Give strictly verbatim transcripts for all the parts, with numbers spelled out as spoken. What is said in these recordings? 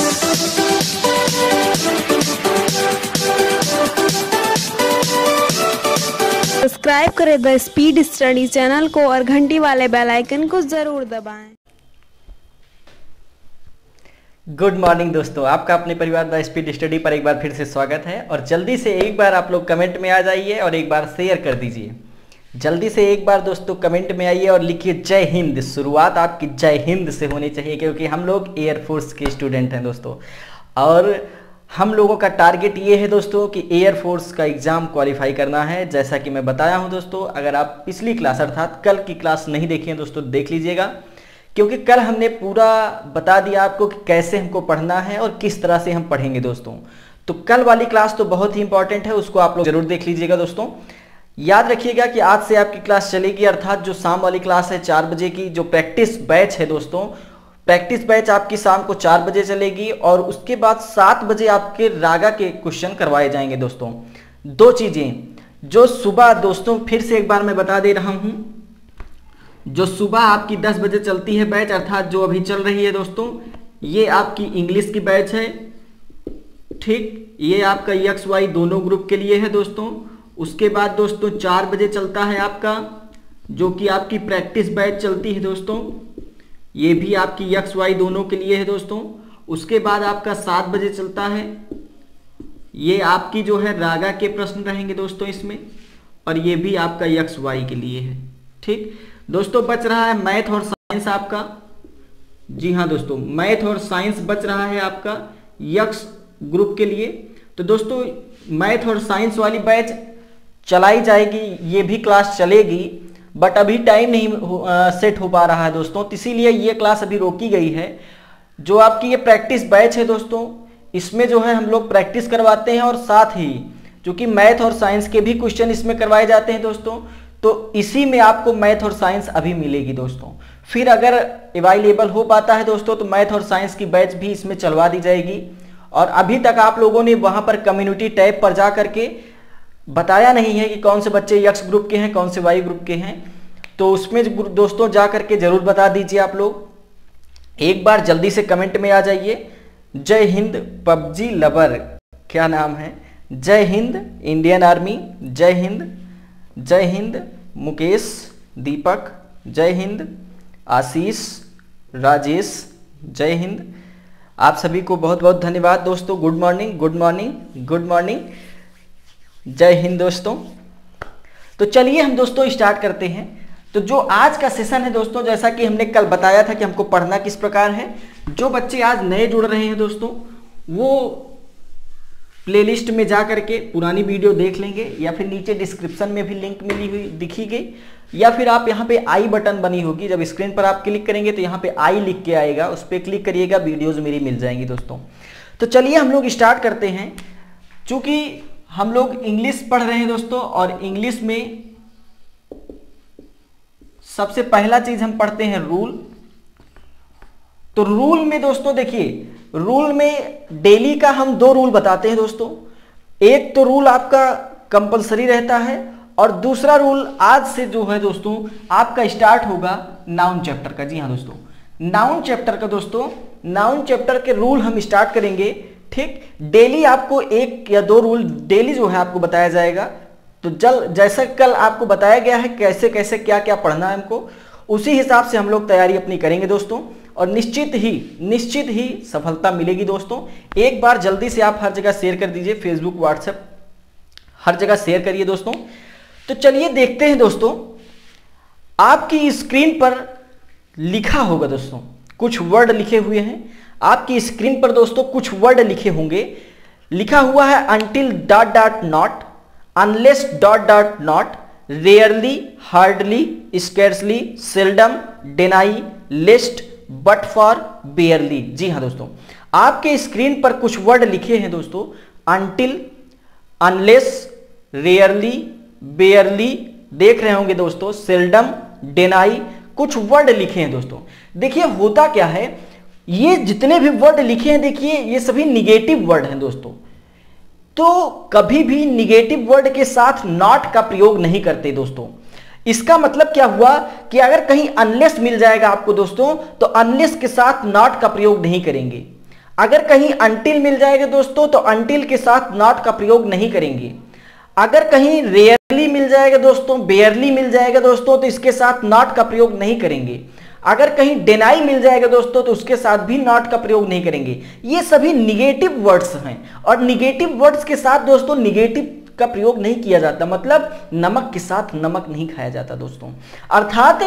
Subscribe करें the speed study channel को और घंटी वाले बेल आइकन को जरूर दबाएं। गुड मॉर्निंग दोस्तों, आपका अपने परिवार द स्पीड स्टडी पर एक बार फिर से स्वागत है। और जल्दी से एक बार आप लोग कमेंट में आ जाइए और एक बार शेयर कर दीजिए। जल्दी से एक बार दोस्तों कमेंट में आइए और लिखिए जय हिंद। शुरुआत आपकी जय हिंद से होनी चाहिए, क्योंकि हम लोग एयरफोर्स के स्टूडेंट हैं दोस्तों। और हम लोगों का टारगेट ये है दोस्तों कि एयरफोर्स का एग्ज़ाम क्वालिफाई करना है। जैसा कि मैं बताया हूं दोस्तों, अगर आप पिछली क्लास अर्थात कल की क्लास नहीं देखी है दोस्तों, देख लीजिएगा, क्योंकि कल हमने पूरा बता दिया आपको कि कैसे हमको पढ़ना है और किस तरह से हम पढ़ेंगे दोस्तों। तो कल वाली क्लास तो बहुत ही इंपॉर्टेंट है, उसको आप लोग जरूर देख लीजिएगा दोस्तों। याद रखिएगा कि आज से आपकी क्लास चलेगी, अर्थात जो शाम वाली क्लास है चार बजे की, जो प्रैक्टिस बैच है दोस्तों, प्रैक्टिस बैच आपकी शाम को चार बजे चलेगी। और उसके बाद सात बजे आपके रागा के क्वेश्चन करवाए जाएंगे दोस्तों। दो चीजें, जो सुबह दोस्तों फिर से एक बार मैं बता दे रहा हूं, जो सुबह आपकी दस बजे चलती है बैच, अर्थात जो अभी चल रही है दोस्तों, ये आपकी इंग्लिश की बैच है, ठीक। ये आपका एक्स वाई दोनों ग्रुप के लिए है दोस्तों। उसके बाद दोस्तों चार बजे चलता है आपका, जो कि आपकी प्रैक्टिस बैच चलती है दोस्तों, ये भी आपकी एक्स वाई दोनों के लिए है दोस्तों। उसके बाद आपका सात बजे चलता है, ये आपकी जो है रागा के प्रश्न रहेंगे दोस्तों इसमें, और ये भी आपका एक्स वाई के लिए है, ठीक दोस्तों। बच रहा है मैथ और साइंस आपका, जी हाँ दोस्तों, मैथ और साइंस बच रहा है आपका एक्स ग्रुप के लिए। तो दोस्तों मैथ और साइंस वाली बैच चलाई जाएगी, ये भी क्लास चलेगी, बट अभी टाइम नहीं आ, सेट हो पा रहा है दोस्तों, तो इसीलिए ये क्लास अभी रोकी गई है। जो आपकी ये प्रैक्टिस बैच है दोस्तों, इसमें जो है हम लोग प्रैक्टिस करवाते हैं, और साथ ही चूंकि मैथ और साइंस के भी क्वेश्चन इसमें करवाए जाते हैं दोस्तों, तो इसी में आपको मैथ और साइंस अभी मिलेगी दोस्तों। फिर अगर अवेलेबल हो पाता है दोस्तों, तो मैथ और साइंस की बैच भी इसमें चलवा दी जाएगी। और अभी तक आप लोगों ने वहां पर कम्युनिटी टैब पर जा करके बताया नहीं है कि कौन से बच्चे एक्स ग्रुप के हैं, कौन से वाई ग्रुप के हैं, तो उसमें दोस्तों जा करके जरूर बता दीजिए आप लोग। एक बार जल्दी से कमेंट में आ जाइए, जय हिंद पबजी लवर, क्या नाम है, जय हिंद इंडियन आर्मी, जय हिंद, जय हिंद मुकेश, दीपक, जय हिंद आशीष, राजेश, जय हिंद। आप सभी को बहुत बहुत धन्यवाद दोस्तों। Good morning, good morning, good morning, जय हिंद दोस्तों। तो चलिए हम दोस्तों स्टार्ट करते हैं। तो जो आज का सेशन है दोस्तों, जैसा कि हमने कल बताया था कि हमको पढ़ना किस प्रकार है, जो बच्चे आज नए जुड़ रहे हैं दोस्तों, वो प्लेलिस्ट में जा करके पुरानी वीडियो देख लेंगे, या फिर नीचे डिस्क्रिप्शन में भी लिंक मिली हुई दिखी गई, या फिर आप यहाँ पे आई बटन बनी होगी, जब स्क्रीन पर आप क्लिक करेंगे तो यहाँ पे आई लिख के आएगा, उस पर क्लिक करिएगा, वीडियोज मेरी मिल जाएंगी दोस्तों। तो चलिए हम लोग स्टार्ट करते हैं। चूंकि हम लोग इंग्लिश पढ़ रहे हैं दोस्तों, और इंग्लिश में सबसे पहला चीज हम पढ़ते हैं रूल। तो रूल में दोस्तों देखिए, रूल में डेली का हम दो रूल बताते हैं दोस्तों। एक तो रूल आपका कंपलसरी रहता है, और दूसरा रूल आज से जो है दोस्तों आपका स्टार्ट होगा नाउन चैप्टर का। जी हाँ दोस्तों, नाउन चैप्टर का दोस्तों, नाउन चैप्टर के रूल हम स्टार्ट करेंगे, ठीक। डेली आपको एक या दो रूल डेली जो है आपको बताया जाएगा। तो जल जैसा कल आपको बताया गया है कैसे कैसे क्या क्या पढ़ना है हमको, उसी हिसाब से हम लोग तैयारी अपनी करेंगे दोस्तों, और निश्चित ही निश्चित ही सफलता मिलेगी दोस्तों। एक बार जल्दी से आप हर जगह शेयर कर दीजिए, फेसबुक, व्हाट्सएप, हर जगह शेयर करिए दोस्तों। तो चलिए देखते हैं दोस्तों, आपकी स्क्रीन पर लिखा होगा दोस्तों, कुछ वर्ड लिखे हुए हैं आपकी स्क्रीन पर दोस्तों, कुछ वर्ड लिखे होंगे। लिखा हुआ है until dot dot not, unless dot dot not, rarely, hardly, scarcely, seldom, deny, lest, but for, barely. जी हाँ दोस्तों, आपके स्क्रीन पर कुछ वर्ड लिखे हैं दोस्तों, अनटिल, अनलेस, रेयरली, बेयरली, देख रहे होंगे दोस्तों, सेल्डम, डिनाई, कुछ वर्ड लिखे हैं दोस्तों। देखिए होता क्या है, ये जितने भी वर्ड लिखे हैं देखिए ये सभी निगेटिव वर्ड हैं दोस्तों। तो कभी भी निगेटिव वर्ड के साथ नॉट का प्रयोग नहीं करते दोस्तों। इसका मतलब क्या हुआ कि अगर कहीं अनलेस मिल जाएगा आपको दोस्तों, तो अनलेस के साथ नॉट का प्रयोग नहीं करेंगे। अगर कहीं अनटिल मिल जाएगा दोस्तों तो अनटिल के साथ नॉट का प्रयोग नहीं करेंगे। अगर कहीं रेयरली मिल जाएगा दोस्तों, बेयरली मिल जाएगा दोस्तों, तो इसके साथ नॉट का प्रयोग नहीं करेंगे। अगर कहीं डिनाई मिल जाएगा दोस्तों तो उसके साथ भी नॉट का प्रयोग नहीं करेंगे। ये सभी निगेटिव वर्ड्स हैं और निगेटिव वर्ड्स के साथ दोस्तों निगेटिव का प्रयोग नहीं किया जाता, मतलब नमक के साथ नमक नहीं खाया जाता दोस्तों। अर्थात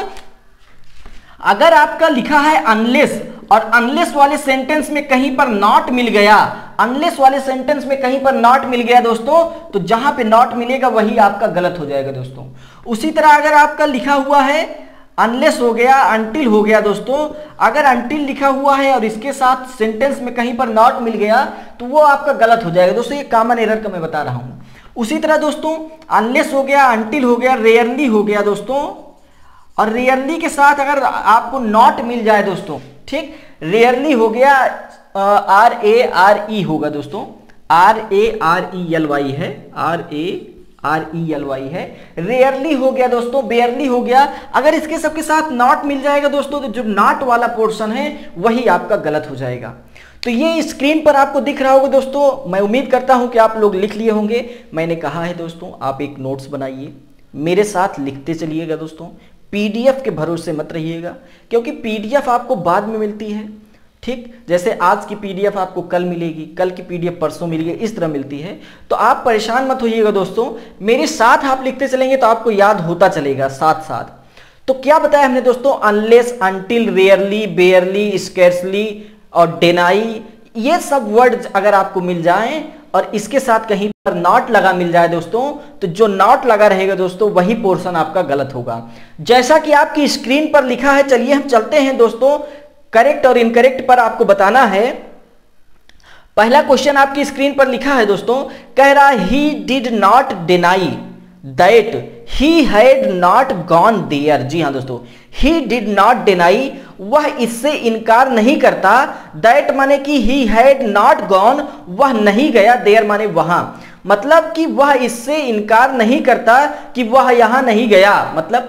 अगर आपका लिखा है अनलेस और अनलेस वाले सेंटेंस में कहीं पर नॉट मिल गया, अनलेस वाले सेंटेंस में कहीं पर नॉट मिल गया दोस्तों, तो जहां पे नॉट मिलेगा वही आपका गलत हो जाएगा दोस्तों। उसी तरह अगर आपका लिखा हुआ है अनलेस हो गया, अनटिल हो गया दोस्तों, अगर अनटिल लिखा हुआ है और इसके साथ सेंटेंस में कहीं पर नॉट मिल गया तो वो आपका गलत हो जाएगा दोस्तों। ये कॉमन एरर का मैं बता रहा हूं। उसी तरह दोस्तों अनलेस हो गया, अनटिल हो गया, रेयरली हो गया दोस्तों, और रेयरली के साथ अगर आपको नॉट मिल जाए दोस्तों, ठीक, रेयरली हो गया, आर ए आर ई होगा दोस्तों, R A R E L Y है, R A R E L Y है। रेयरली हो गया दोस्तों, बेयरली हो गया। अगर इसके सबके साथ नॉट मिल जाएगा दोस्तों तो जो नॉट वाला पोर्शन है वही आपका गलत हो जाएगा। तो ये स्क्रीन पर आपको दिख रहा होगा दोस्तों। मैं उम्मीद करता हूं कि आप लोग लिख लिए होंगे। मैंने कहा है दोस्तों आप एक नोट्स बनाइए, मेरे साथ लिखते चलिएगा दोस्तों। पीडीएफ के भरोसे मत रहिएगा, क्योंकि पीडीएफ आपको बाद में मिलती है, ठीक, जैसे आज की पीडीएफ आपको कल मिलेगी, कल की पीडीएफ परसों मिलेगी, इस तरह मिलती है। तो आप परेशान मत होइएगा दोस्तों, मेरे साथ आप लिखते चलेंगे तो आपको याद होता चलेगा साथ साथ। तो क्या बताया हमने दोस्तों, unless, until, rarely, barely, scarcely और डिनाई, ये सब वर्ड अगर आपको मिल जाएं और इसके साथ कहीं पर नॉट लगा मिल जाए दोस्तों, तो जो नॉट लगा रहेगा दोस्तों वही पोर्शन आपका गलत होगा। जैसा कि आपकी स्क्रीन पर लिखा है, चलिए हम चलते हैं दोस्तों, करेक्ट और इनकरेक्ट पर आपको बताना है। पहला क्वेश्चन आपकी स्क्रीन पर लिखा है दोस्तों, कह रहा है he did not deny that he had not gone there. जी हाँ दोस्तों, ही डिड नॉट डिनाई, वह इससे इनकार नहीं करता, दैट माने कि ही हैड नॉट गॉन, वह नहीं गया, देयर माने वहां, मतलब कि वह इससे इनकार नहीं करता कि वह यहां नहीं गया। मतलब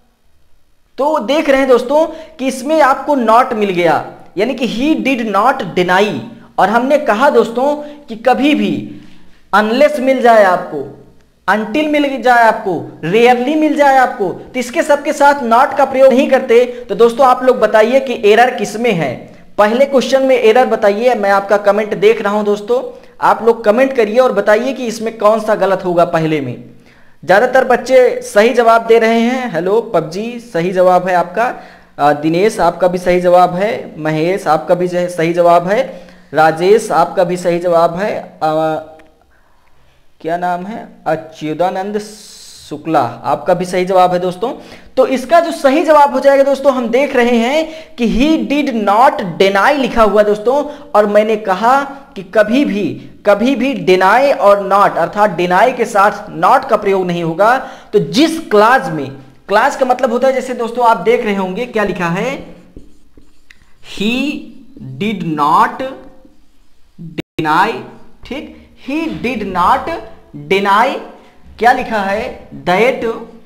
तो देख रहे हैं दोस्तों कि इसमें आपको नॉट मिल गया, यानी कि ही डिड नॉट डिनाई। और हमने कहा दोस्तों कि कभी भी अनलेस मिल जाए आपको, अनटिल मिल जाए आपको, रेयरली मिल जाए आपको, तो इसके सबके साथ नॉट का प्रयोग नहीं करते। तो दोस्तों आप लोग बताइए कि एरर किसमें है। पहले क्वेश्चन में एरर बताइए, मैं आपका कमेंट देख रहा हूं दोस्तों, आप लोग कमेंट करिए और बताइए कि इसमें कौन सा गलत होगा। पहले में ज्यादातर बच्चे सही जवाब दे रहे हैं। हेलो पबजी, सही जवाब है आपका। दिनेश आपका भी सही जवाब है। महेश आपका भी सही जवाब है। राजेश आपका भी सही जवाब है। आ, क्या नाम है, अच्युतानंद शुक्ला, आपका भी सही जवाब है दोस्तों। तो इसका जो सही जवाब हो जाएगा दोस्तों, हम देख रहे हैं कि ही डिड नॉट डिनाई लिखा हुआ दोस्तों। और मैंने कहा कि कभी भी कभी भी डिनाई और नॉट, अर्थात डिनाई के साथ नॉट का प्रयोग नहीं होगा। तो जिस क्लास में, क्लास का मतलब होता है, जैसे दोस्तों आप देख रहे होंगे क्या लिखा है, ही डिड नॉट डिनाई, ठीक, ही डिड नॉट डिनाई, क्या लिखा है, that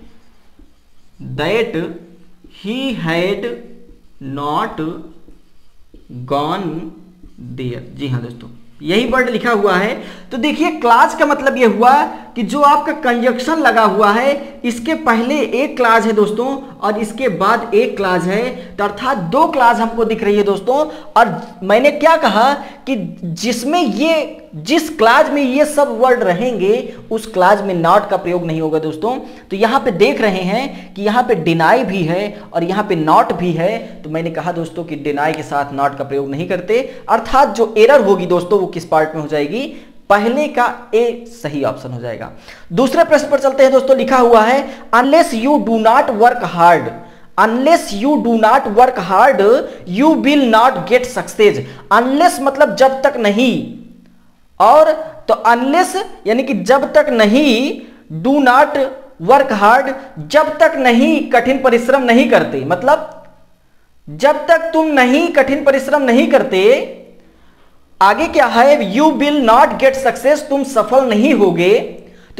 that he had not gone there. जी हाँ दोस्तों, यही वर्ड लिखा हुआ है। तो देखिए क्लास का मतलब यह हुआ कि जो आपका कंजक्शन लगा हुआ है, इसके पहले एक क्लास है दोस्तों और इसके बाद एक क्लास है, तो अर्थात दो क्लास हमको दिख रही है दोस्तों। और मैंने क्या कहा कि जिसमें ये, जिस क्लास में ये सब वर्ड रहेंगे उस क्लास में नॉट का प्रयोग नहीं होगा दोस्तों। तो यहां पे देख रहे हैं कि यहां पे डिनाई भी है और यहां पे नॉट भी है। तो मैंने कहा दोस्तों कि डिनाई के साथ नॉट का प्रयोग नहीं करते, अर्थात जो एरर होगी दोस्तों वो किस पार्ट में हो जाएगी, पहले का ए सही ऑप्शन हो जाएगा। दूसरे प्रश्न पर चलते हैं दोस्तों, लिखा हुआ है unless you do not work hard, unless you do not work hard you will not get success. Unless मतलब जब तक नहीं, और तो अनलेस यानी कि जब तक नहीं, डू नॉट वर्क हार्ड जब तक नहीं कठिन परिश्रम नहीं करते, मतलब जब तक तुम नहीं कठिन परिश्रम नहीं करते। आगे क्या है, you will not get success, तुम सफल नहीं होगे। तो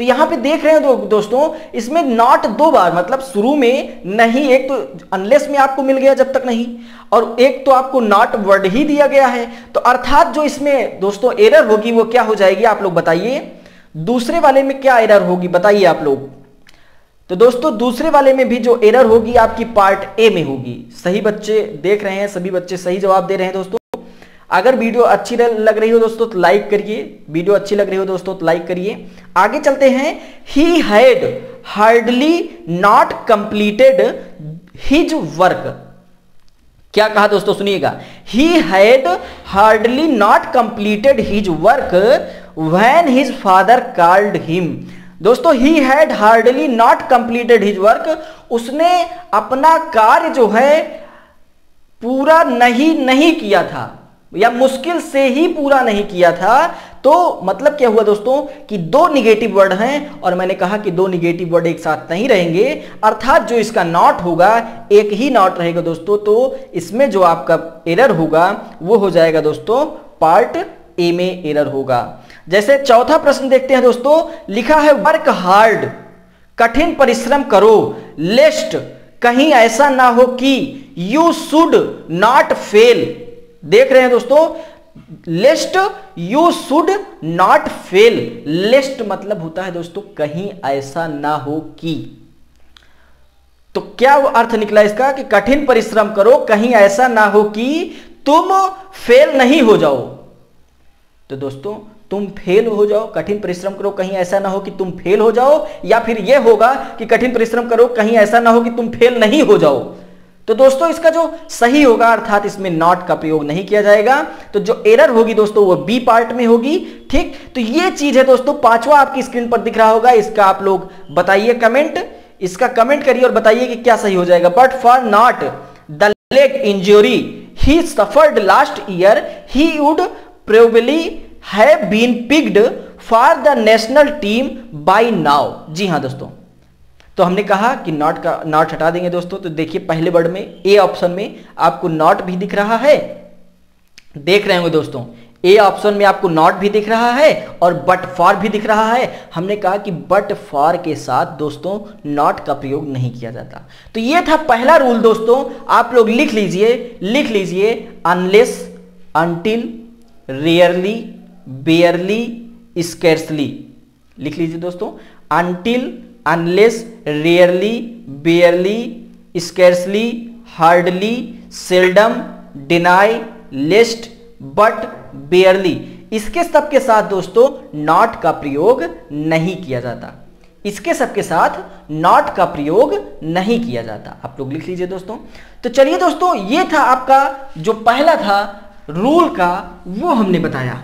तो यहां पे देख रहे हैं दो, दोस्तों इसमें नॉट दो बार, मतलब शुरू में नहीं, एक तो अनलेस में आपको मिल गया जब तक नहीं, और एक तो आपको नॉट वर्ड ही दिया गया है। तो अर्थात जो इसमें दोस्तों एरर होगी वो क्या हो जाएगी, आप लोग बताइए। दूसरे वाले में क्या एरर होगी बताइए आप लोग। तो दोस्तों दूसरे वाले में भी जो एरर होगी आपकी पार्ट ए में होगी। सही बच्चे देख रहे हैं, सभी बच्चे सही जवाब दे रहे हैं दोस्तों। अगर वीडियो अच्छी लग रही हो दोस्तों तो लाइक करिए, वीडियो अच्छी लग रही हो दोस्तों तो लाइक करिए। आगे चलते हैं। He had hardly not completed his work. क्या कहा दोस्तों सुनिएगा, he had hardly not completed his work when his father called him. दोस्तों he had hardly not completed his work, उसने अपना कार्य जो है पूरा नहीं नहीं किया था, या मुश्किल से ही पूरा नहीं किया था। तो मतलब क्या हुआ दोस्तों कि दो निगेटिव वर्ड हैं, और मैंने कहा कि दो निगेटिव वर्ड एक साथ नहीं रहेंगे, अर्थात जो इसका नॉट होगा एक ही नॉट रहेगा दोस्तों। तो इसमें जो आपका एरर होगा वो हो जाएगा दोस्तों पार्ट ए में एरर होगा। जैसे चौथा प्रश्न देखते हैं दोस्तों, लिखा है वर्क हार्ड, कठिन परिश्रम करो, लेस्ट कहीं ऐसा ना हो कि यू शुड नॉट फेल। देख रहे हैं दोस्तों, lest you should not fail. Lest मतलब होता है दोस्तों कहीं ऐसा ना हो कि। तो क्या वो अर्थ निकला इसका कि कठिन परिश्रम करो, कहीं ऐसा ना हो कि तुम फेल नहीं हो जाओ। तो दोस्तों तुम फेल हो जाओ, कठिन परिश्रम करो कहीं ऐसा ना हो कि तुम फेल हो जाओ, या फिर यह होगा कि कठिन परिश्रम करो कहीं ऐसा ना हो कि तुम फेल नहीं हो जाओ। तो दोस्तों इसका जो सही होगा अर्थात इसमें नॉट का प्रयोग नहीं किया जाएगा। तो जो एरर होगी दोस्तों वो बी पार्ट में होगी। ठीक, तो ये चीज है दोस्तों, पांचवा आपकी स्क्रीन पर दिख रहा होगा, इसका आप लोग बताइए कमेंट, इसका कमेंट करिए और बताइए कि क्या सही हो जाएगा। But for not the leg injury he suffered last year he would probably have been picked for the national team by now. जी हाँ दोस्तों, तो हमने कहा कि नॉट का नॉट हटा देंगे दोस्तों। तो देखिए पहले वर्ड में ए ऑप्शन में आपको नॉट भी दिख रहा है, देख रहे होंगे दोस्तों, ए ऑप्शन में आपको नॉट भी दिख रहा है और बट फॉर भी दिख रहा है। हमने कहा कि बट फॉर के साथ दोस्तों नॉट का प्रयोग नहीं किया जाता। तो ये था पहला रूल दोस्तों, आप लोग लिख लीजिए, लिख लीजिए unless, until, rarely, barely, scarcely. लिख लीजिए दोस्तों, until, unless, rarely, barely, scarcely, hardly, seldom, deny, lest, but, barely. इसके सब के साथ दोस्तों नॉट का प्रयोग नहीं किया जाता, इसके सब के साथ नॉट का प्रयोग नहीं किया जाता। आप लोग लिख लीजिए दोस्तों। तो चलिए दोस्तों, ये था आपका जो पहला था रूल का, वो हमने बताया।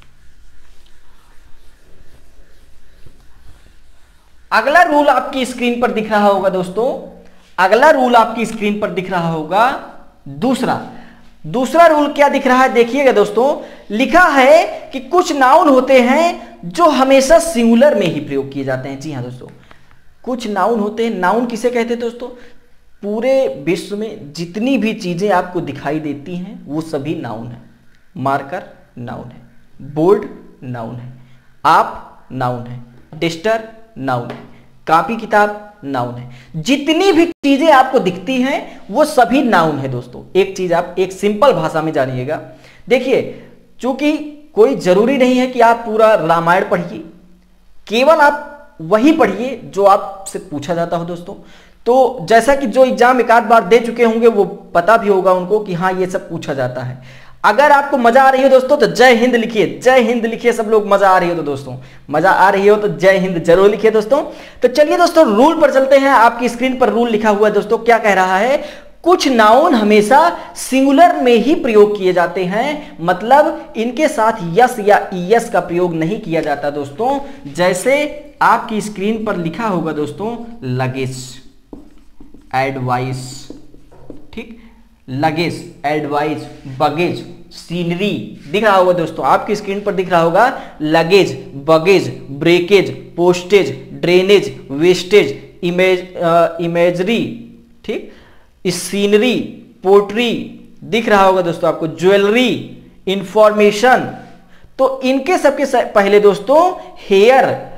अगला रूल आपकी स्क्रीन पर दिख रहा होगा दोस्तों, अगला रूल आपकी स्क्रीन पर दिख रहा होगा दूसरा। दूसरा रूल क्या दिख रहा है देखिएगा दोस्तों, लिखा है कि कुछ नाउन होते हैं जो हमेशा सिंगुलर में ही प्रयोग किए जाते हैं। जी हाँ दोस्तों, कुछ नाउन होते हैं। नाउन किसे कहते हैं दोस्तों, पूरे विश्व में जितनी भी चीजें आपको दिखाई देती हैं वो सभी नाउन है। मार्कर नाउन है, बोर्ड नाउन है, आप नाउन है, टेस्टर नाउन है, कॉपी किताब नाउन है। जितनी भी चीजें आपको दिखती हैं वो सभी नाउन है दोस्तों। एक चीज आप एक सिंपल भाषा में जानिएगा। देखिए, चूंकि कोई जरूरी नहीं है कि आप पूरा रामायण पढ़िए, केवल आप वही पढ़िए जो आपसे पूछा जाता हो दोस्तों। तो जैसा कि जो एग्जाम एक आध बार दे चुके होंगे वो पता भी होगा उनको कि हाँ ये सब पूछा जाता है। अगर आपको मजा आ रही हो दोस्तों तो जय हिंद लिखिए, जय हिंद लिखिए सब लोग। मजा आ रही हो तो दोस्तों, मजा आ रही हो तो जय हिंद जरूर लिखिए दोस्तों। तो चलिए दोस्तों रूल पर चलते हैं। आपकी स्क्रीन पर रूल लिखा हुआ है दोस्तों, क्या कह रहा है, कुछ नाउन हमेशा सिंगुलर में ही प्रयोग किए जाते हैं, मतलब इनके साथ यस या ईएस का प्रयोग नहीं किया जाता दोस्तों। जैसे आपकी स्क्रीन पर लिखा होगा दोस्तों लगेज, एडवाइस, ठीक, लगेज, एडवाइस, बगेज, सीनरी दिख रहा होगा दोस्तों, आपकी स्क्रीन पर दिख रहा होगा luggage, baggage, breakage, postage, drainage, wastage, image imagery, ठीक, सीनरी, पोट्री दिख रहा होगा दोस्तों आपको, ज्वेलरी, इंफॉर्मेशन। तो इनके सबके पहले दोस्तों हेयर,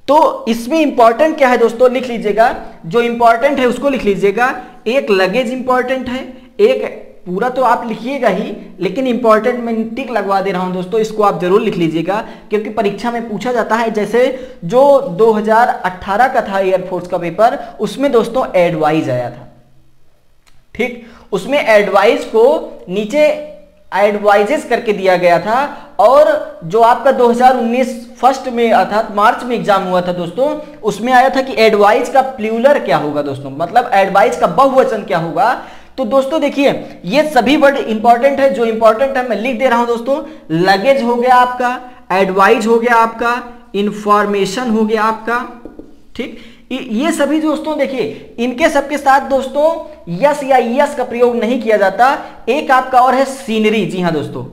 तो इसमें इंपॉर्टेंट क्या है दोस्तों, लिख लीजिएगा, जो इंपॉर्टेंट है उसको लिख लीजिएगा। एक लगेज इंपॉर्टेंट है, एक पूरा तो आप लिखिएगा ही, लेकिन इंपॉर्टेंट में टिक लगवा दे रहा हूं दोस्तों, इसको आप जरूर लिख लीजिएगा क्योंकि परीक्षा में पूछा जाता है। जैसे जो दो हज़ार अठारह का था एयरफोर्स का पेपर, उसमें दोस्तों एडवाइज आया था, ठीक, उसमें एडवाइज को नीचे एडवाइजेस करके दिया गया था। और जो आपका दो हज़ार उन्नीस फर्स्ट में अर्थात मार्च में एग्जाम हुआ था दोस्तों, उसमें आया था कि एडवाइज का प्लूरल क्या होगा दोस्तों, मतलब एडवाइज का बहुवचन क्या होगा। तो दोस्तों देखिए ये सभी वर्ड इंपॉर्टेंट है, जो इंपॉर्टेंट है मैं लिख दे रहा हूं दोस्तों। लगेज हो गया आपका, एडवाइज हो गया आपका, इंफॉर्मेशन हो गया आपका, ठीक, ये सभी दोस्तों देखिए इनके सबके साथ दोस्तों यस या यस का प्रयोग नहीं किया जाता। एक आपका और है सीनरी, जी हां दोस्तों,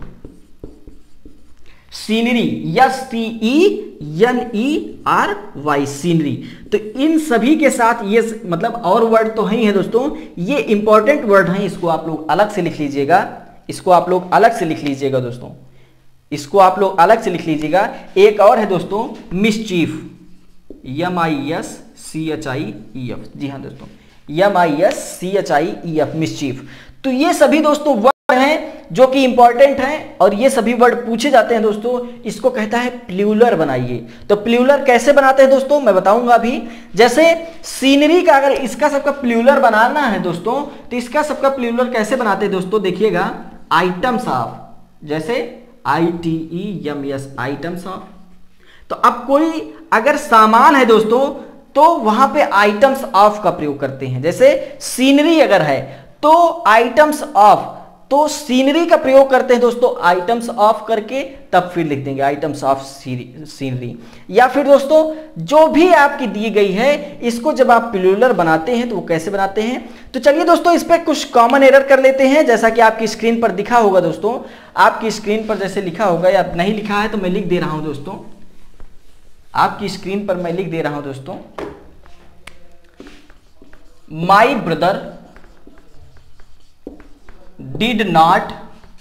scenery, S T E N E R Y, scenery. तो इन सभी के साथ ये मतलब और वर्ड तो ही है दोस्तों, ये इंपॉर्टेंट वर्ड हैं, इसको आप लोग अलग से लिख लीजिएगा, इसको आप लोग अलग से लिख लीजिएगा दोस्तों, इसको आप लोग अलग से लिख लीजिएगा। एक और है दोस्तों mischief, M I S C H I E F, जी हाँ दोस्तों, M I S C H I E F, mischief. तो ये सभी दोस्तों वर्ड हैं जो कि इंपॉर्टेंट हैं और ये सभी वर्ड पूछे जाते हैं दोस्तों। इसको कहता है प्लूरल बनाइए। तो प्लूरल कैसे बनाते हैं दोस्तों मैं बताऊंगा अभी। जैसे सीनरी का अगर इसका सबका प्लूरल बनाना है दोस्तों, तो इसका सबका प्लूरल कैसे बनाते हैं दोस्तों, देखिएगा, आइटम्स ऑफ, जैसे I T E M S, items of. तो अब कोई अगर सामान है दोस्तों तो वहां पे आइटम्स ऑफ का प्रयोग करते हैं। जैसे सीनरी अगर है तो आइटम्स ऑफ, तो सीनरी का प्रयोग करते हैं दोस्तों आइटम्स ऑफ करके, तब फिर लिख देंगे आइटम्स ऑफ सीनरी। या फिर दोस्तों जो भी आपकी दी गई है इसको जब आप प्लूरल बनाते हैं तो वो कैसे बनाते हैं। तो चलिए दोस्तों इस पे कुछ कॉमन एरर कर लेते हैं। जैसा कि आपकी स्क्रीन पर दिखा होगा दोस्तों, आपकी स्क्रीन पर जैसे लिखा होगा या नहीं लिखा है तो मैं लिख दे रहा हूं दोस्तों, आपकी स्क्रीन पर मैं लिख दे रहा हूं दोस्तों, my brother did not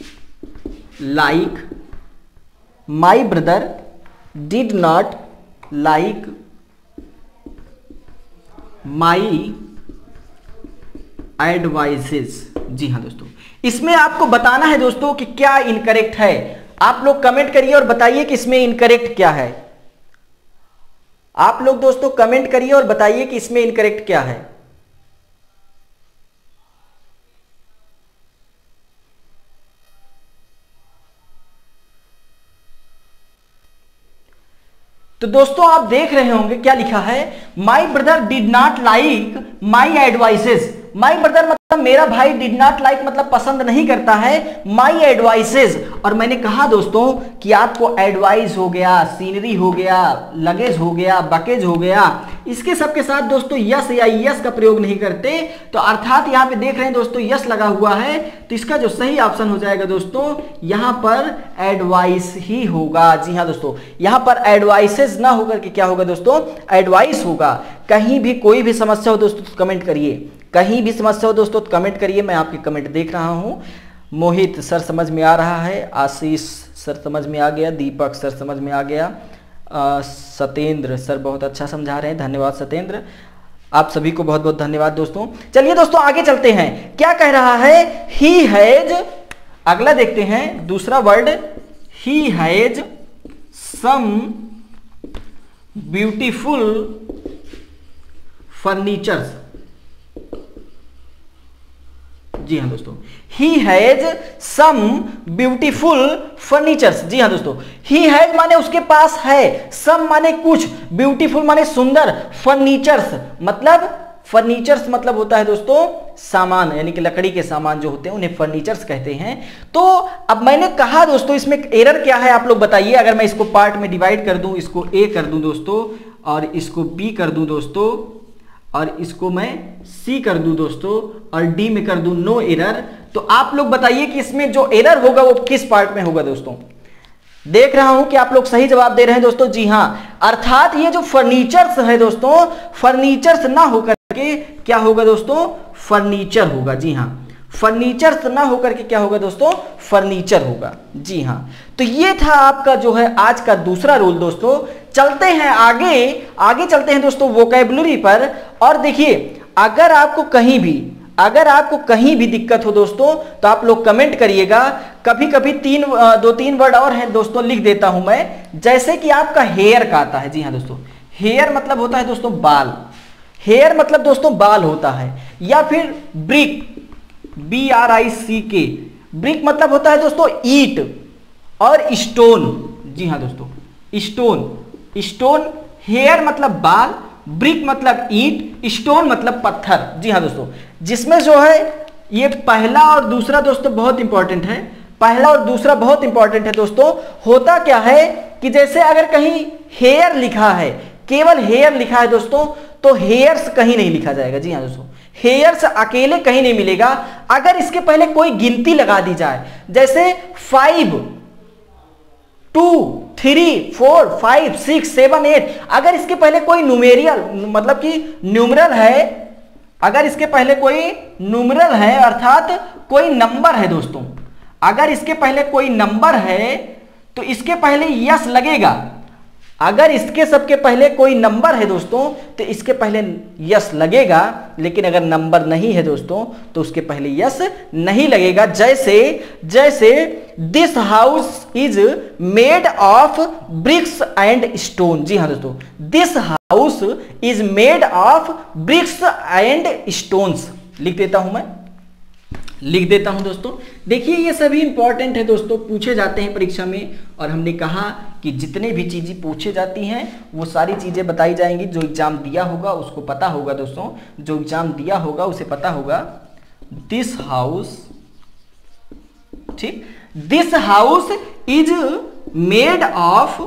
like, my brother did not like my advices. जी हाँ दोस्तों, इसमें आपको बताना है दोस्तों कि क्या इनकरेक्ट है। आप लोग कमेंट करिए और बताइए कि इसमें इनकरेक्ट क्या है। आप लोग दोस्तों कमेंट करिए और बताइए कि इसमें इनकरेक्ट क्या है। तो दोस्तों आप देख रहे होंगे क्या लिखा है, my brother did not like my advices. My brother मतलब मेरा भाई, डिड नॉट लाइक मतलब पसंद नहीं करता है, माई एडवाइसेस। और मैंने कहा दोस्तों कि आपको एडवाइस हो गया, सीनरी हो गया, लगेज हो गया, बकेज हो गया, इसके सबके साथ दोस्तों यस या यस का प्रयोग नहीं करते। तो अर्थात यहां पे देख रहे हैं दोस्तों यस लगा हुआ है, तो इसका जो सही ऑप्शन हो जाएगा दोस्तों यहां पर एडवाइस ही होगा। जी हाँ दोस्तों, यहां पर एडवाइसेस ना होकर के क्या होगा दोस्तों, एडवाइस होगा। कहीं भी कोई भी समस्या हो दोस्तों तो कमेंट करिए, कहीं भी समस्या हो दोस्तों तो कमेंट करिए, मैं आपके कमेंट देख रहा हूं। मोहित सर समझ में आ रहा है, आशीष सर समझ में आ गया, दीपक सर समझ में आ गया, आ, सत्येंद्र सर बहुत अच्छा समझा रहे हैं, धन्यवाद सत्येंद्र, आप सभी को बहुत बहुत धन्यवाद दोस्तों। चलिए दोस्तों आगे चलते हैं, क्या कह रहा है, ही हैज, अगला देखते हैं दूसरा word, he has some beautiful furnitures. जी हाँ दोस्तों, he has some beautiful furnitures. जी हाँ दोस्तों, ही हैज माने उसके पास है, सम माने कुछ, ब्यूटीफुल माने सुंदर, फर्नीचर्स मतलब, फर्नीचर्स मतलब होता है दोस्तों सामान, यानी कि लकड़ी के सामान जो होते हैं उन्हें फर्नीचर्स कहते हैं। तो अब मैंने कहा दोस्तों इसमें एरर क्या है आप लोग बताइए। अगर मैं इसको पार्ट में डिवाइड कर दूं, इसको ए कर दूं दोस्तों, और इसको बी कर दूं दोस्तों, और इसको मैं सी कर दूं दोस्तों, और डी में कर दूं नो एरर, तो आप लोग बताइए कि इसमें जो एरर होगा वो किस पार्ट में होगा दोस्तों। देख रहा हूं कि आप लोग सही जवाब दे रहे हैं दोस्तों, जी हां, अर्थात ये जो फर्नीचर्स है दोस्तों, फर्नीचर्स ना होकर के क्या होगा दोस्तों, फर्नीचर होगा। जी हां, फर्नीचर्स ना होकर के क्या होगा दोस्तों, फर्नीचर होगा। जी हां, तो ये था आपका जो है आज का दूसरा रूल दोस्तों। चलते हैं आगे आगे चलते हैं दोस्तों वोकैबुलरी पर। और देखिए अगर आपको कहीं भी अगर आपको कहीं भी दिक्कत हो दोस्तों तो आप लोग कमेंट करिएगा। कभी कभी तीन दो तीन वर्ड और हैं दोस्तों, लिख देता हूं मैं। जैसे कि आपका हेयर का आता है, जी हाँ दोस्तों, हेयर मतलब होता है दोस्तों बाल, हेयर मतलब दोस्तों बाल होता है। या फिर brick, B R I C K, brick मतलब होता है दोस्तों ईट। और स्टोन, जी हाँ दोस्तों, स्टोन स्टोन हेयर मतलब बाल, ब्रिक मतलब ईंट, स्टोन मतलब पत्थर। जी हाँ दोस्तों, जिसमें जो है ये पहला और दूसरा दोस्तों बहुत इंपॉर्टेंट है, पहला और दूसरा बहुत इंपॉर्टेंट है दोस्तों। होता क्या है कि जैसे अगर कहीं हेयर लिखा है, केवल हेयर लिखा है दोस्तों, तो हेयर्स कहीं नहीं लिखा जाएगा। जी हाँ दोस्तों, हेयर्स अकेले कहीं नहीं मिलेगा। अगर इसके पहले कोई गिनती लगा दी जाए, जैसे five, two, three, four, five, six, seven, eight, अगर इसके पहले कोई न्यूमेरियल मतलब कि न्यूमरल है, अगर इसके पहले कोई न्यूमरल है अर्थात कोई नंबर है दोस्तों, अगर इसके पहले कोई नंबर है तो इसके पहले यस लगेगा। अगर इसके सबके पहले कोई नंबर है दोस्तों तो इसके पहले यस लगेगा। लेकिन अगर नंबर नहीं है दोस्तों तो उसके पहले यस नहीं लगेगा। जैसे जैसे this house is made of bricks and stone. जी हाँ दोस्तों, this house is made of bricks and stones. लिख देता हूं मैं, लिख देता हूं दोस्तों। देखिए ये सभी इंपॉर्टेंट है दोस्तों, पूछे जाते हैं परीक्षा में। और हमने कहा कि जितने भी चीजें पूछे जाती हैं वो सारी चीजें बताई जाएंगी। जो एग्जाम दिया होगा उसको पता होगा दोस्तों, जो एग्जाम दिया होगा उसे पता होगा। दिस हाउस, ठीक, this house is made of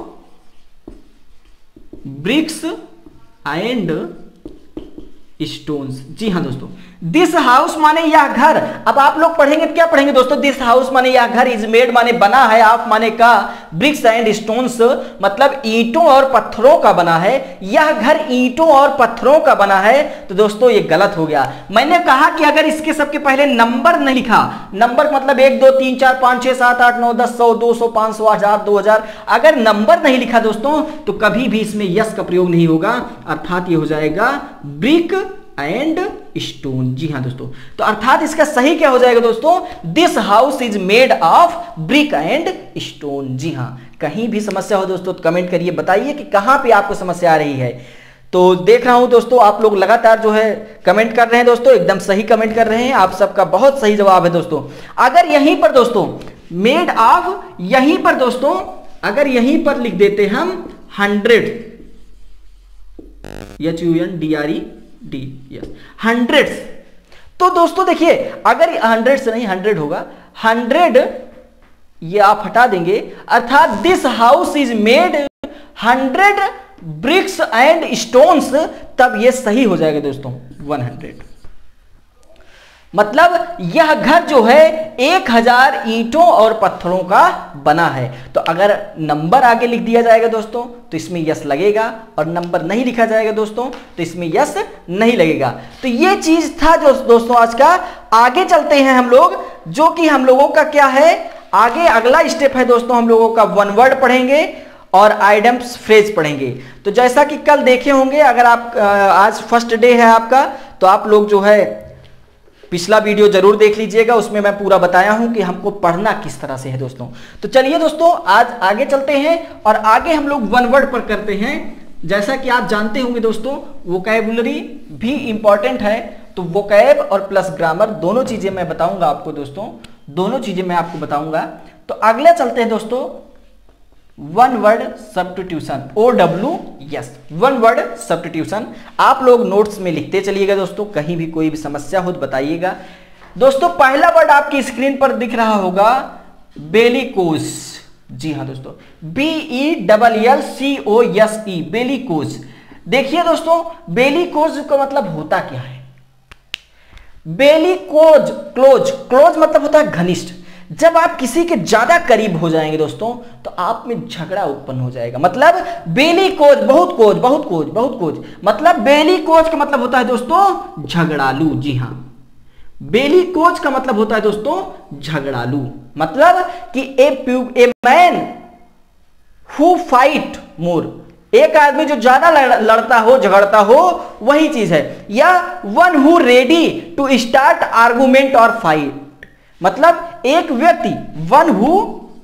bricks and stones. जी हाँ दोस्तों, दिस हाउस माने यह घर। अब आप लोग पढ़ेंगे क्या पढ़ेंगे दोस्तों, दिस हाउस माने यह घर, इज मेड माने बना है, ऑफ माने का, ब्रिक्स एंड स्टोन्स मतलब ईंटों और पत्थरों का बना है। यह घर ईंटों और पत्थरों का बना है। तो दोस्तों ये गलत हो गया। मैंने कहा कि अगर इसके सबके पहले नंबर नहीं लिखा, नंबर मतलब एक दो तीन चार पांच छह सात आठ नौ दस सौ दो सौ पांच सौ हजार दो हजार, अगर नंबर नहीं लिखा दोस्तों तो कभी भी इसमें यस का प्रयोग नहीं होगा। अर्थात ये हो जाएगा ब्रिक एंड स्टोन। जी हाँ दोस्तों, तो अर्थात इसका सही क्या हो जाएगा दोस्तों, this house is made of brick and stone. जी हाँ, कहीं भी समस्या हो दोस्तों तो कमेंट करिए, बताइए कि कहां पे आपको समस्या आ रही है। तो देख रहा हूं दोस्तों आप लोग लगातार जो है कमेंट कर रहे हैं दोस्तों, एकदम सही कमेंट कर रहे हैं, आप सबका बहुत सही जवाब है दोस्तों। अगर यहीं पर दोस्तों मेड ऑफ, यहीं पर दोस्तों अगर यहीं पर लिख देते हम hundred, H U N D R E D, S, hundreds, तो दोस्तों देखिए अगर हंड्रेड से नहीं हंड्रेड होगा, हंड्रेड ये आप हटा देंगे। अर्थात this house is made hundred bricks and stones, तब ये सही हो जाएगा दोस्तों वन हंड्रेड। मतलब यह घर जो है एक हजार ईंटों और पत्थरों का बना है। तो अगर नंबर आगे लिख दिया जाएगा दोस्तों तो इसमें यस लगेगा, और नंबर नहीं लिखा जाएगा दोस्तों तो इसमें यस नहीं लगेगा। तो ये चीज था जो दोस्तों आज का। आगे चलते हैं हम लोग, जो कि हम लोगों का क्या है आगे, अगला स्टेप है दोस्तों, हम लोगों का वन वर्ड पढ़ेंगे और आइडम्स फ्रेज पढ़ेंगे। तो जैसा कि कल देखे होंगे, अगर आप आज फर्स्ट डे है आपका तो आप लोग जो है पिछला वीडियो जरूर देख लीजिएगा, उसमें मैं पूरा बताया हूं कि हमको पढ़ना किस तरह से है दोस्तों। तो चलिए दोस्तों आज आगे चलते हैं और आगे हम लोग वन वर्ड पर करते हैं। जैसा कि आप जानते होंगे दोस्तों वोकैबुलरी भी इंपॉर्टेंट है, तो वोकैब और प्लस ग्रामर दोनों चीजें मैं बताऊंगा आपको दोस्तों, दोनों चीजें मैं आपको बताऊंगा। तो अगले चलते हैं दोस्तों one word substitution, O W S, one word substitution. आप लोग नोट्स में लिखते चलिएगा दोस्तों, कहीं भी कोई भी समस्या हो तो बताइएगा दोस्तों। पहला वर्ड आपकी स्क्रीन पर दिख रहा होगा बेलिकोज। जी हाँ दोस्तों, B E double L C O S E, bellicose. देखिए दोस्तों बेलिकोज का मतलब होता क्या है। बेलिकोज, क्लोज, क्लोज मतलब होता है घनिष्ठ। जब आप किसी के ज्यादा करीब हो जाएंगे दोस्तों तो आप में झगड़ा उत्पन्न हो जाएगा। मतलब बेली कोज, बहुत कोज, बहुत कोज, बहुत कोज, मतलब बेली कोज का मतलब होता है दोस्तों झगड़ालू। जी हाँ, बेली कोज का मतलब होता है दोस्तों झगड़ालू। मतलब कि a a man who fight more, एक आदमी जो ज्यादा लड़ता हो, झगड़ता हो, वही चीज है। या one who ready to start argument और फाइट, मतलब एक व्यक्ति, one who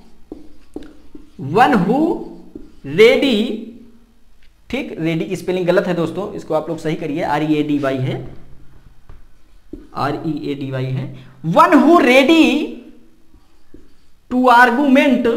one who ready, ठीक, रेडी की स्पेलिंग गलत है दोस्तों, इसको आप लोग सही करिए, R E A D Y है, R E A D Y है। One who ready to argument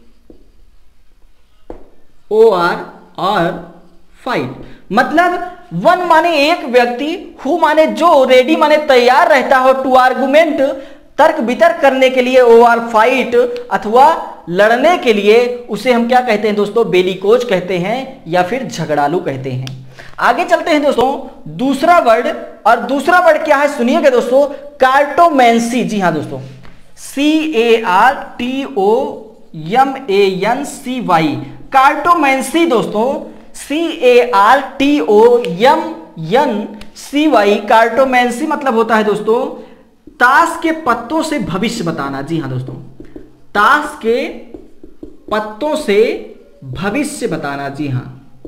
O R और फाइट, मतलब वन माने एक व्यक्ति, हु माने जो, रेडी माने तैयार रहता हो, टू आर्गुमेंट तर्क वितर्क करने के लिए, ओ आर फाइट अथवा लड़ने के लिए, उसे हम क्या कहते हैं दोस्तों, बेलिकोज कहते हैं या फिर झगड़ालू कहते हैं। आगे चलते हैं दोस्तों, दूसरा वर्ड, और दूसरा वर्ड क्या है सुनिएगा दोस्तों, कार्टोमेंसी। जी हां दोस्तों, C A R T O M A N C Y, cartomancy दोस्तों, C A R T O M N C Y, cartomancy मतलब होता है दोस्तों ताश के पत्तों से भविष्य बताना। जी हां दोस्तों, ताश के पत्तों से भविष्य बताना। जी हां,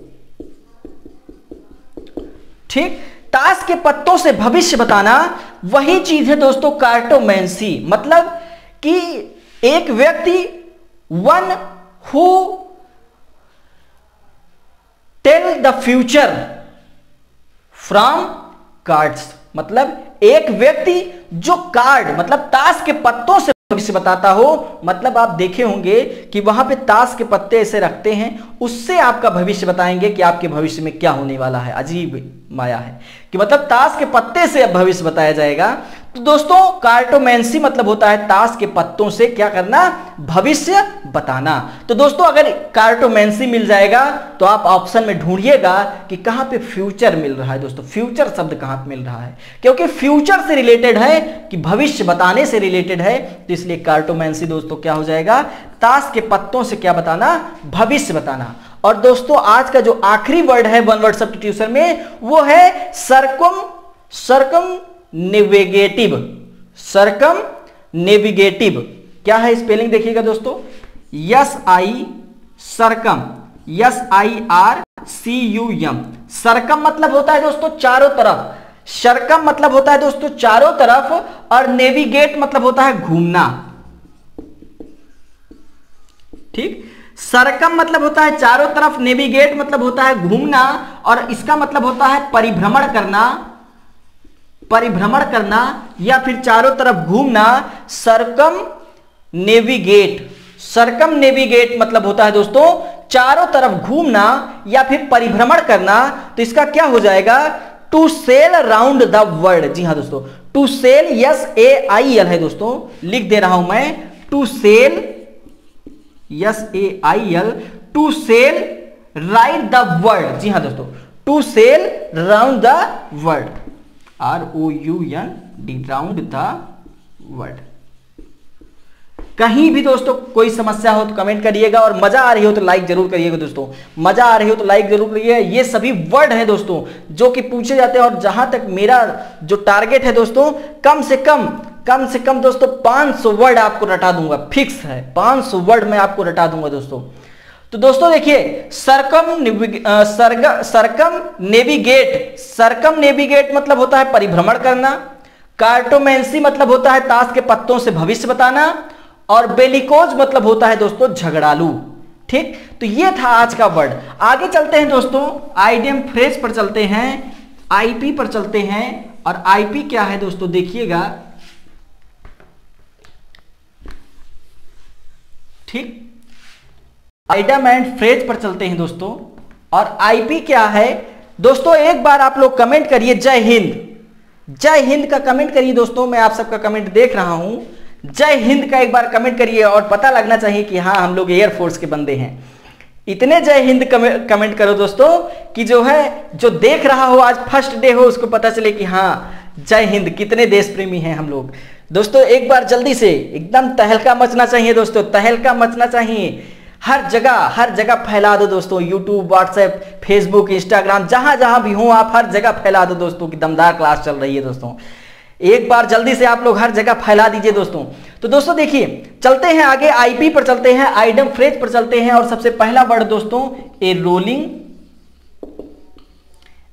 ठीक, ताश के पत्तों से भविष्य बताना, वही चीज है दोस्तों कार्टोमेंसी, मतलब कि एक व्यक्ति, one who tell the future from cards, मतलब एक व्यक्ति जो कार्ड, मतलब ताश के पत्तों से भविष्य बताता हो, मतलब आप देखे होंगे कि वहां पे ताश के पत्ते ऐसे रखते हैं, उससे आपका भविष्य बताएंगे कि आपके भविष्य में क्या होने वाला है। अजीब माया है कि मतलब ताश के पत्ते से भविष्य बताया जाएगा। तो दोस्तों कार्टोमेंसी मतलब होता है ताश के पत्तों से क्या करना, भविष्य बताना। तो दोस्तों अगर कार्टोमेंसी मिल जाएगा तो आप ऑप्शन में ढूंढिएगा कि कहां पे फ्यूचर मिल रहा है। दोस्तों फ्यूचर शब्द कहां पे मिल रहा है, क्योंकि फ्यूचर से रिलेटेड है, कि भविष्य बताने से रिलेटेड है, तो इसलिए कार्टोमेंसी दोस्तों क्या हो जाएगा, ताश के पत्तों से क्या बताना, भविष्य बताना। और दोस्तों आज का जो आखिरी वर्ड है वन वर्ड सब्स्टिट्यूशन में, वो है सरकम सरकम नेविगेटिव। सरकम नेविगेटिव क्या है, स्पेलिंग देखिएगा दोस्तों, S I circum, S I R C U M. Circum मतलब होता है दोस्तों चारों तरफ, सरकम मतलब होता है दोस्तों चारों तरफ, और नेविगेट मतलब होता है घूमना। ठीक, सरकम मतलब होता है चारों तरफ, नेविगेट मतलब होता है घूमना, और इसका मतलब होता है परिभ्रमण करना, परिभ्रमण करना या फिर चारों तरफ घूमना। सरकम नेविगेट, सरकम नेविगेट मतलब होता है दोस्तों चारों तरफ घूमना या फिर परिभ्रमण करना। तो इसका क्या हो जाएगा, to sail around the world. जी हां दोस्तों, to sail, S A I L है दोस्तों, लिख दे रहा हूं मैं, to sail, S A I L, to sail right the world. जी हां दोस्तों, to sail round the world, R O U N D, round the world. कहीं भी दोस्तों कोई समस्या हो तो कमेंट करिएगा, और मजा आ रही हो तो लाइक जरूर करिएगा दोस्तों, मजा आ रही हो तो लाइक जरूर करिए। ये सभी वर्ड हैं दोस्तों जो कि पूछे जाते हैं, और जहां तक मेरा जो टारगेट है दोस्तों, कम से कम कम से कम दोस्तों पाँच सौ वर्ड आपको रटा दूंगा, फिक्स है, पाँच सौ वर्ड मैं आपको रटा दूंगा दोस्तों। तो दोस्तों देखिए, सरकम सरग सरकम नेविगेट, सरकम नेविगेट मतलब होता है परिभ्रमण करना, कार्टोमेंसी मतलब होता है ताश के पत्तों से भविष्य बताना, और बेलिकोज मतलब होता है दोस्तों झगड़ालू। ठीक, तो ये था आज का वर्ड। आगे चलते हैं दोस्तों, आइडियम फ्रेज पर चलते हैं, आईपी पर चलते हैं। और आईपी क्या है दोस्तों देखिएगा, ठीक, आइडियम एंड फ्रेज पर चलते हैं दोस्तों। और आईपी क्या है दोस्तों, एक बार आप लोग कमेंट करिए जय हिंद, जय हिंद का कमेंट करिए दोस्तों, मैं आप सबका कमेंट देख रहा हूं। जय हिंद का एक बार कमेंट करिए, और पता लगना चाहिए कि हाँ हम लोग एयरफोर्स के बंदे हैं। इतने जय हिंद कमेंट करो दोस्तों कि जो है, जो देख रहा हो आज फर्स्ट डे हो, उसको पता चले कि हाँ जय हिंद, कितने देश प्रेमी हैं हम लोग। दोस्तों एक बार जल्दी से एकदम तहलका मचना चाहिए दोस्तों, तहलका मचना चाहिए, हर जगह हर जगह फैला दो दोस्तों, यूट्यूब, व्हाट्सएप, फेसबुक, इंस्टाग्राम, जहां जहां भी हो आप हर जगह फैला दो दोस्तों की दमदार क्लास चल रही है दोस्तों। एक बार जल्दी से आप लोग हर जगह फैला दीजिए दोस्तों। तो दोस्तों देखिए, चलते हैं आगे, आईपी पर चलते हैं, आइडियम फ्रेज पर चलते हैं। और सबसे पहला वर्ड दोस्तों, a rolling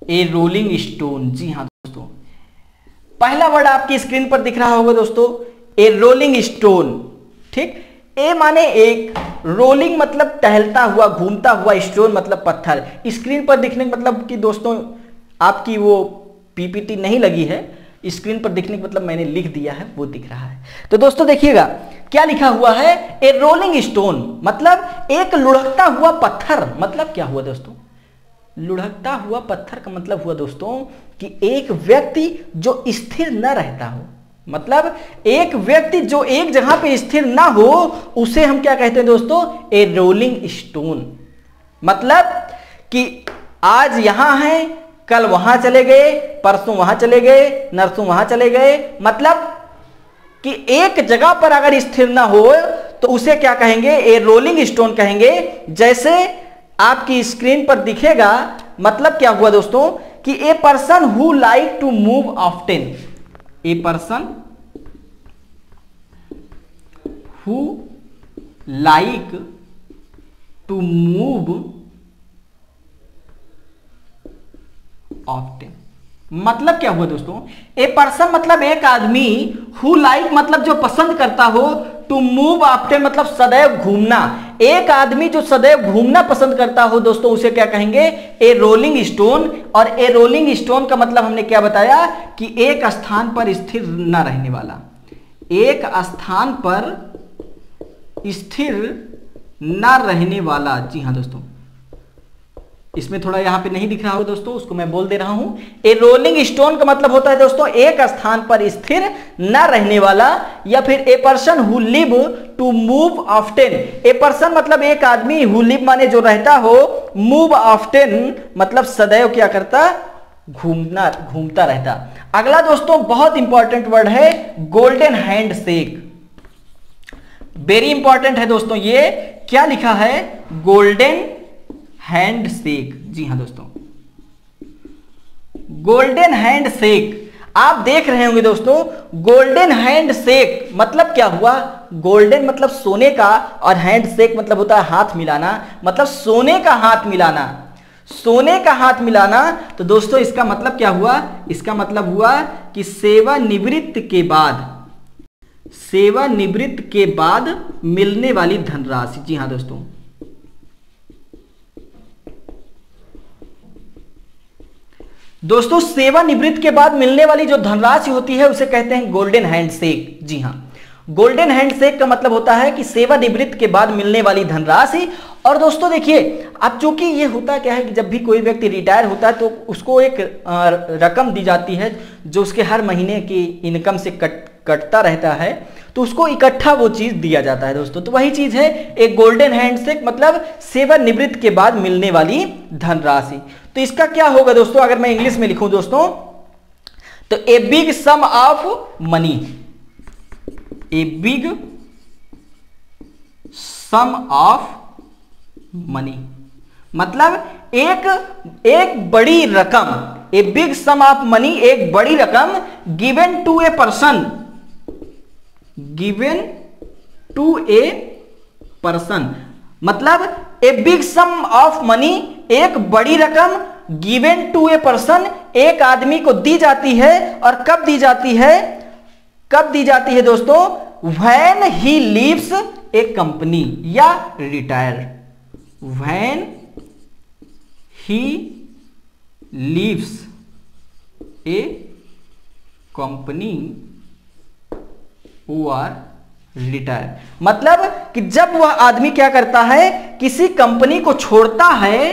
a rolling stone. जी हाँ दोस्तों, पहला वर्ड आपकी स्क्रीन पर दिख रहा होगा दोस्तों, ए रोलिंग स्टोन। ठीक, ए माने एक, रोलिंग मतलब टहलता हुआ, घूमता हुआ, स्टोन मतलब पत्थर। स्क्रीन पर दिखने का मतलब कि दोस्तों आपकी वो पीपीटी नहीं लगी है, स्क्रीन पर दिखने का मतलब मैंने लिख दिया है, वो दिख रहा है। तो दोस्तों देखिएगा क्या लिखा हुआ है, ए रोलिंग स्टोन मतलब एक लुढ़कता हुआ पत्थर। मतलब क्या हुआ दोस्तों, लुढ़कता हुआ पत्थर का मतलब हुआ दोस्तों कि एक व्यक्ति जो स्थिर न रहता हो, मतलब एक व्यक्ति जो एक जगह पे स्थिर ना हो, उसे हम क्या कहते हैं दोस्तों, ए रोलिंग स्टोन। मतलब कि आज यहां है, कल वहां चले गए, परसों वहां चले गए, नरसों वहां चले गए। मतलब कि एक जगह पर अगर स्थिर ना हो तो उसे क्या कहेंगे, ए रोलिंग स्टोन कहेंगे। जैसे आपकी स्क्रीन पर दिखेगा, मतलब क्या हुआ दोस्तों कि a person who like to move often, a person who like to move often. मतलब क्या हुआ दोस्तों, ए पर्सन मतलब एक आदमी, हु लाइक मतलब जो पसंद करता हो, टू मूव ऑफ्टेन मतलब सदैव घूमना। एक आदमी जो सदैव घूमना पसंद करता हो दोस्तों, उसे क्या कहेंगे, ए रोलिंग स्टोन। और ए रोलिंग स्टोन का मतलब हमने क्या बताया कि एक स्थान पर स्थिर न रहने वाला, एक स्थान पर स्थिर न रहने वाला। जी हाँ दोस्तों, इसमें थोड़ा यहां पे नहीं दिख रहा हो दोस्तों, उसको मैं बोल दे रहा हूं। ए रोलिंग स्टोन का मतलब होता है दोस्तों एक स्थान पर स्थिर न रहने वाला। या फिर a person who live to move often, a person मतलब एक आदमी, हु लिव माने जो रहता हो, मूव ऑफ्टेन मतलब सदैव क्या करता, घूमना, घूमता रहता। अगला दोस्तों बहुत इंपॉर्टेंट वर्ड है, golden hand shake. Very important है दोस्तों, ये क्या लिखा है, गोल्डन हैंड शेक। जी हाँ दोस्तों, गोल्डन हैंड शेक। आप देख रहे होंगे दोस्तों, गोल्डन हैंड शेक मतलब क्या हुआ, गोल्डन मतलब सोने का, और हैंड शेक मतलब होता है हाथ मिलाना, मतलब सोने का हाथ मिलाना, सोने का हाथ मिलाना। तो दोस्तों इसका मतलब क्या हुआ, इसका मतलब हुआ कि सेवानिवृत्त के बाद, सेवानिवृत्त के बाद मिलने वाली धनराशि। जी हाँ दोस्तों, दोस्तों सेवानिवृत्त के बाद मिलने वाली जो धनराशि होती है उसे कहते हैं गोल्डन हैंडशेक। जी हाँ, गोल्डन हैंडशेक का मतलब होता है कि सेवानिवृत्त के बाद मिलने वाली धनराशि। और दोस्तों देखिए, अब चूंकि ये होता क्या है कि जब भी कोई व्यक्ति रिटायर होता है तो उसको एक रकम दी जाती है जो उसके हर महीने की इनकम से कट कटता रहता है, तो उसको इकट्ठा वो चीज दिया जाता है दोस्तों। तो वही चीज है एक गोल्डन हैंडशेक, मतलब सेवानिवृत्त के बाद मिलने वाली धनराशि। तो इसका क्या होगा दोस्तों, अगर मैं इंग्लिश में लिखूं दोस्तों, तो a big sum of money, a big sum of money मतलब एक एक बड़ी रकम, a big sum of money एक बड़ी रकम, given to a person, given to a person मतलब a big sum of money एक बड़ी रकम, गिवन टू ए पर्सन एक आदमी को दी जाती है। और कब दी जाती है, कब दी जाती है दोस्तों, when he leaves a company या retire, when he leaves a company और रिटायर मतलब कि जब वह आदमी क्या करता है, किसी कंपनी को छोड़ता है,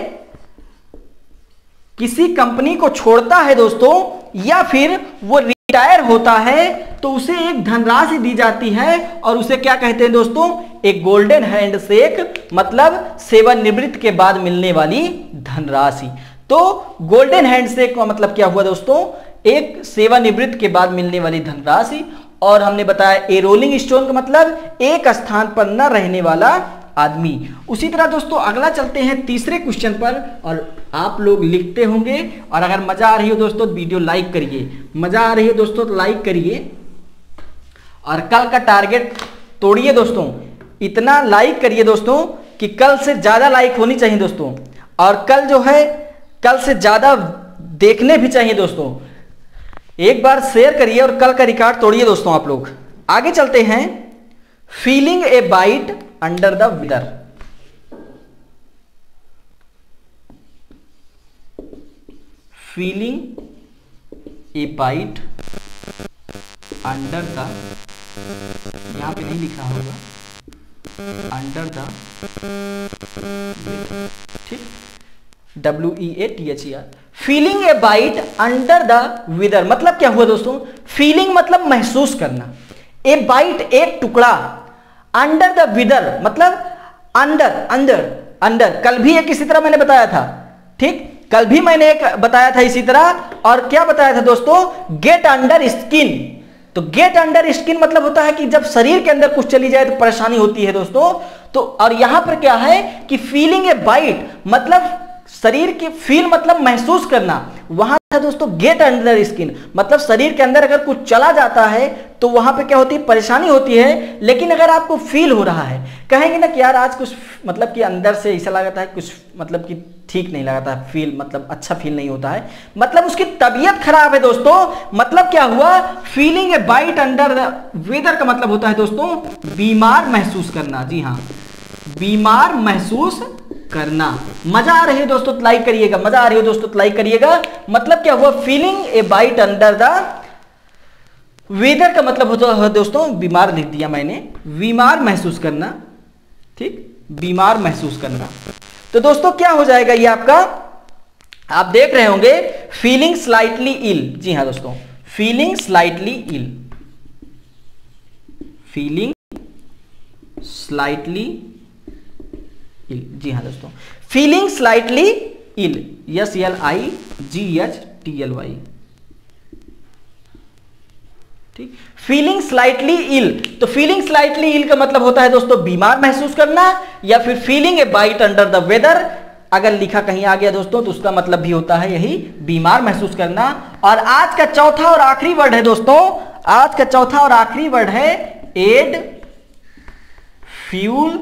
किसी कंपनी को छोड़ता है दोस्तों, या फिर वो रिटायर होता है, तो उसे एक धनराशि दी जाती है और उसे क्या कहते हैं दोस्तों, एक गोल्डन हैंडशेक मतलब सेवानिवृत्त के बाद मिलने वाली धनराशि। तो गोल्डन हैंडशेक का मतलब क्या हुआ दोस्तों, एक सेवानिवृत्त के बाद मिलने वाली धनराशि। और हमने बताया ए रोलिंग स्टोन का मतलब एक स्थान पर न रहने वाला आदमी। उसी तरह दोस्तों अगला चलते हैं तीसरे क्वेश्चन पर, और आप लोग लिखते होंगे, और अगर मजा आ रही हो दोस्तों तो वीडियो लाइक करिए, मजा आ रही है दोस्तों तो लाइक करिए, और कल का टारगेट तोड़िए दोस्तों, इतना लाइक करिए दोस्तों कि कल से ज्यादा लाइक होनी चाहिए दोस्तों। और कल जो है, कल से ज्यादा देखने भी चाहिए दोस्तों। एक बार शेयर करिए और कल का रिकॉर्ड तोड़िए दोस्तों आप लोग। आगे चलते हैं। Feeling a bite under the weather. Feeling a bite under the, यहां पे नहीं लिखा होगा, अंडर द, ठीक, W E A T H E R. Feeling a bite under the weather मतलब क्या हुआ दोस्तों? फीलिंग मतलब महसूस करना, ए बाइट एक टुकड़ा, अंडर द वेदर मतलब अंदर अंदर अंदर। कल भी एक इसी तरह मैंने बताया था, ठीक, कल भी मैंने एक बताया था इसी तरह। और क्या बताया था दोस्तों? Get under skin. तो गेट अंडर स्किन मतलब होता है कि जब शरीर के अंदर कुछ चली जाए तो परेशानी होती है दोस्तों। तो और यहां पर क्या है कि फीलिंग ए बाइट मतलब शरीर की, फील मतलब महसूस करना, वहां था दोस्तों गेट अंडर स्किन मतलब शरीर के अंदर अगर कुछ चला जाता है तो वहां पे क्या होती है? परेशानी होती है। लेकिन अगर आपको फील हो रहा है, कहेंगे ना कि यार आज कुछ मतलब कि अंदर से ऐसा लगता है कुछ मतलब कि ठीक नहीं लगता है, फील मतलब अच्छा फील नहीं होता है, मतलब उसकी तबीयत खराब है दोस्तों। मतलब क्या हुआ? Feeling a bite under the weather का मतलब होता है दोस्तों बीमार महसूस करना। जी हाँ, बीमार महसूस करना। मजा आ रही है दोस्तों तो लाइक करिएगा, मजा आ रही है दोस्तों तो लाइक करिएगा। मतलब क्या हुआ? Feeling a bite under the weather का मतलब होता है दोस्तों, बीमार लिख दिया मैंने, बीमार महसूस करना, ठीक, बीमार महसूस करना। तो दोस्तों क्या हो जाएगा ये आपका? आप देख रहे होंगे फीलिंग स्लाइटली इल। जी हाँ दोस्तों, feeling slightly ill, feeling slightly ill. जी हाँ दोस्तों, feeling slightly ill, S L I G H T L Y, ठीक, फीलिंग स्लाइटली इल। तो फीलिंग स्लाइटली इल का मतलब होता है दोस्तों बीमार महसूस करना, या फिर feeling a bite under the weather अगर लिखा कहीं आ गया दोस्तों तो उसका मतलब भी होता है यही बीमार महसूस करना। और आज का चौथा और आखिरी वर्ड है दोस्तों, आज का चौथा और आखिरी वर्ड है add fuel,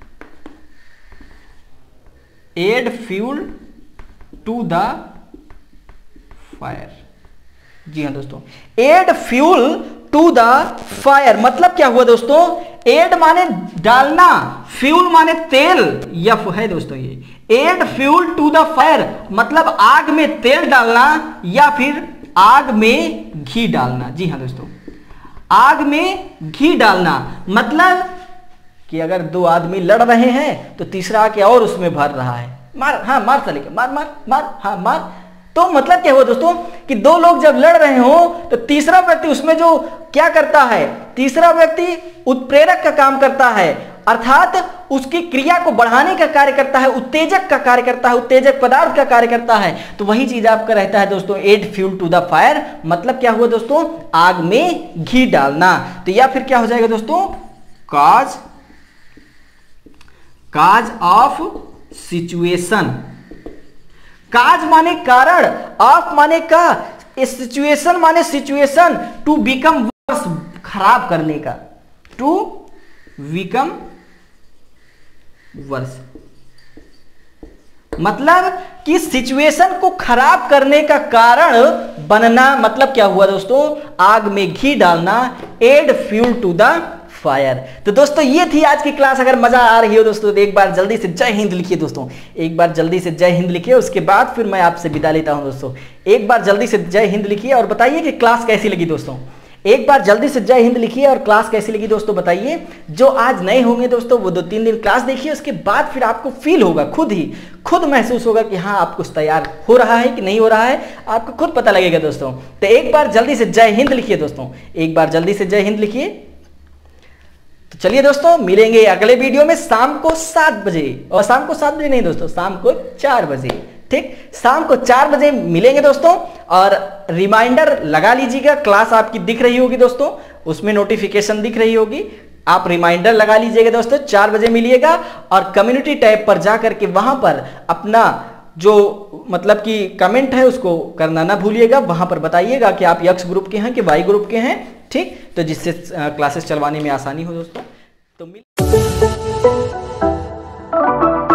add fuel to the fire. जी हाँ दोस्तों, add fuel to the fire मतलब क्या हुआ दोस्तों? एड माने डालना, फ्यूल माने तेल, यफ है दोस्तों ये। Add fuel to the fire मतलब आग में तेल डालना या फिर आग में घी डालना। जी हाँ दोस्तों, आग में घी डालना मतलब कि अगर दो आदमी लड़ रहे हैं तो तीसरा आके और उसमें भर रहा है, मार, हाँ मार चले, मार मार मार, हाँ मार। तो मतलब क्या हुआ दोस्तों कि दो लोग जब लड़ रहे हो तो तीसरा व्यक्ति उसमें जो क्या करता है? तीसरा व्यक्ति उत्प्रेरक का काम करता है, अर्थात उसकी क्रिया को बढ़ाने का कार्य करता है, उत्तेजक का कार्य करता है, उत्तेजक पदार्थ का कार्य करता है। तो वही चीज आपका रहता है दोस्तों add fuel to the fire मतलब क्या हुआ दोस्तों? आग में घी डालना। तो या फिर क्या हो जाएगा दोस्तों? काज, काज ऑफ सिचुएशन। काज माने कारण, ऑफ माने का, सिचुएशन माने सिचुएशन, टू बिकम वर्स खराब करने का, टू बिकम वर्स मतलब कि सिचुएशन को खराब करने का कारण बनना। मतलब क्या हुआ दोस्तों? आग में घी डालना, add fuel to the fire. तो दोस्तों ये थी आज की क्लास। अगर मजा आ रही हो दोस्तों तो एक बार जल्दी से जय हिंद लिखिए दोस्तों, एक बार जल्दी से जय हिंद लिखिए। उसके बाद फिर मैं आपसे विदा लेता हूं दोस्तों। एक बार जल्दी से जय हिंद लिखिए और बताइए कि क्लास कैसी लगी दोस्तों। एक बार जल्दी से जय हिंद लिखिए और क्लास कैसी लगी दोस्तों बताइए। जो आज नए होंगे दोस्तों वो दो तीन दिन क्लास देखिए, उसके बाद फिर आपको फील होगा, खुद ही खुद महसूस होगा कि हाँ आप कुछ तैयार हो रहा है कि नहीं हो रहा है, आपको खुद पता लगेगा दोस्तों। तो एक बार जल्दी से जय हिंद लिखिए दोस्तों, एक बार जल्दी से जय हिंद लिखिए। तो चलिए दोस्तों मिलेंगे अगले वीडियो में शाम को सात बजे, और शाम को सात बजे नहीं दोस्तों, शाम को चार बजे, ठीक, शाम को चार बजे मिलेंगे दोस्तों। और रिमाइंडर लगा लीजिएगा, क्लास आपकी दिख रही होगी दोस्तों, उसमें नोटिफिकेशन दिख रही होगी, आप रिमाइंडर लगा लीजिएगा दोस्तों, चार बजे मिलिएगा। और कम्युनिटी टैब पर जाकर के वहां पर अपना जो मतलब कि कमेंट है उसको करना ना भूलिएगा। वहां पर बताइएगा कि आप यक्स ग्रुप के हैं कि वाई ग्रुप के हैं, ठीक, तो जिससे क्लासेस चलवाने में आसानी हो दोस्तों। तो मिल